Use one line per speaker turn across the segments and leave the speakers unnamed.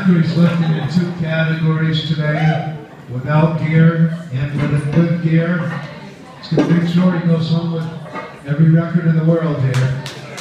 After he's lifting in 2 categories today, without gear and with gear, he's going to make sure he goes home with every record in the world here.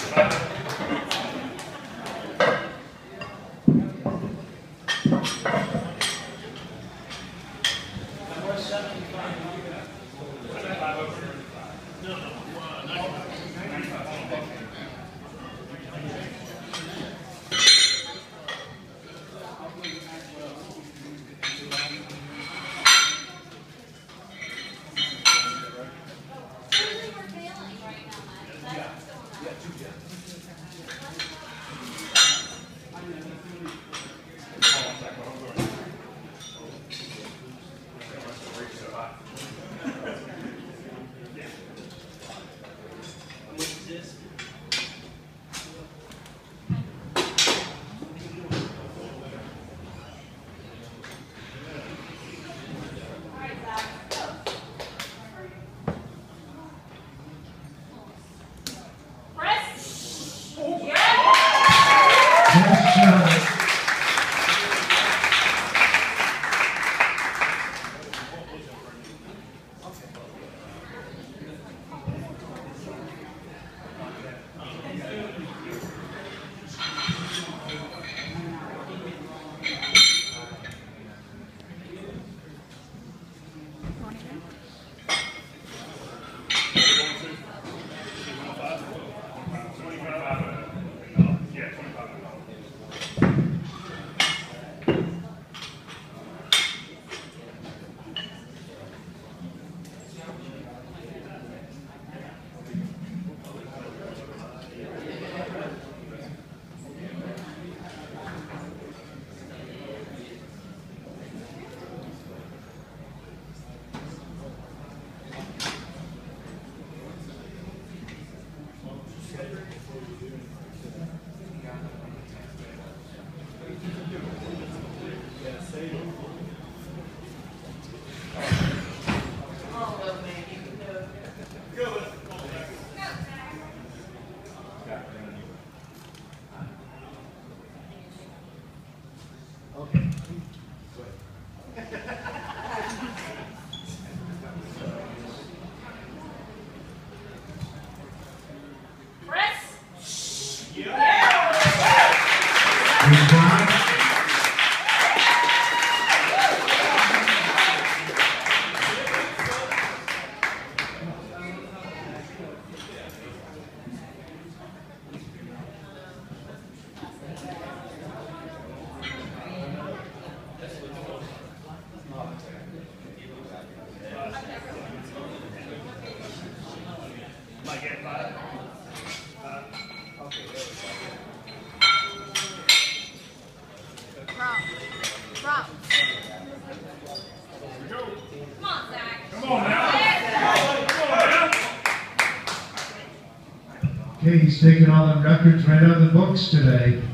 Okay, he's taking all the records right out of the books today.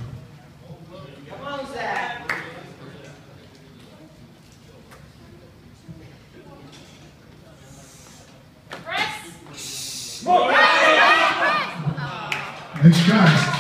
Come on, Zach.
Press.
Nice try.